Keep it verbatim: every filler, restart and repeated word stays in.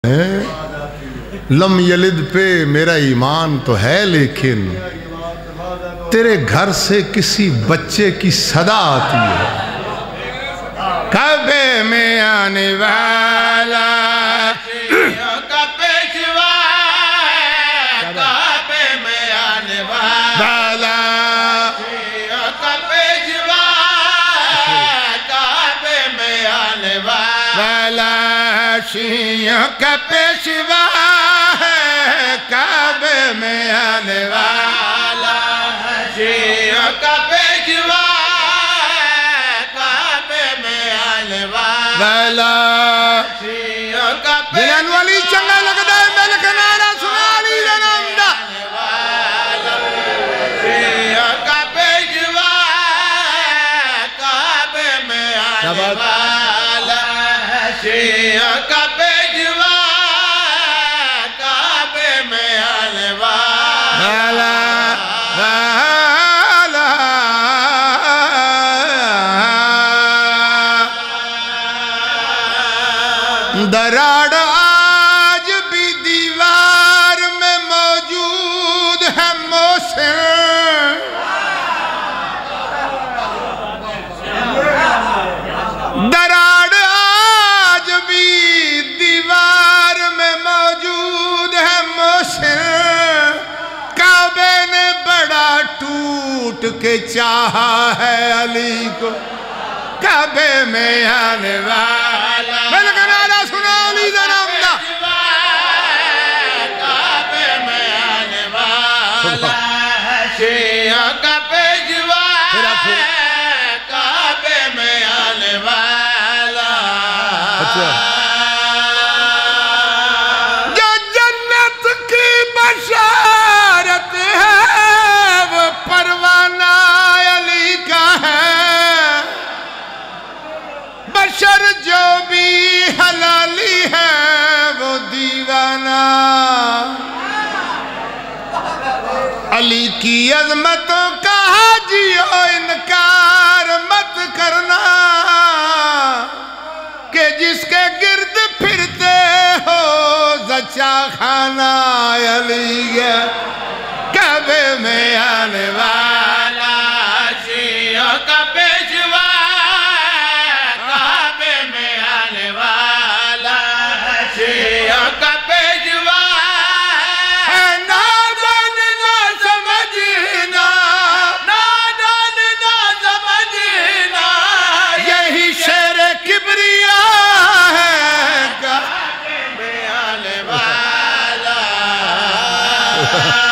لم یلد پہ میرا ایمان تو ہے لیکن تیرے گھر سے کسی بچے کی صدا آتی ہے کعبے میں آنے والا کا پیشوا کعبے میں آنے والا کا پیشوا کعبے میں آنے والا شیعوں کا پیشوا ہے کعبے میں آنے والا شیعوں کا پیشوا کعبے میں آنے والا شیعوں کا جنان والی چنگا لگتا ہے ملک نارا سنا علی جنام دا شیعوں کا پیشوا کعبے میں آنے والا شیعوں کا پیشوا کعبے میں آنے والا دراڑ آج بھی دیوار میں موجود ہے محسن دراڑ آج بھی دیوار میں موجود ہے محسن کعبے نے بڑا ٹوٹ کے چاہا ہے علی کو کعبے میں آنے والا ملک نارا سنا علی جنام دا کعبے میں آنے والا شیعوں کا پیشوا کعبے میں آنے والا جو جنت کی بشارت ہے وہ پروانہ علی کا ہے بشر جو بھی حلالی ہے وہ دیوانہ علی کی عظمتوں کا حاجیو انکار مت کرنا کہ جس کے گرد پھرتے ہو زچا خانہ علی ہے کعبے میں آنے والا شیعوں کا پیشوا کعبے میں آنے والا شیعوں کا پیشوا ہے نادان نہ سمجھنا نادان نہ سمجھنا یہی شیر کبریا ہے کعبے میں آنے والا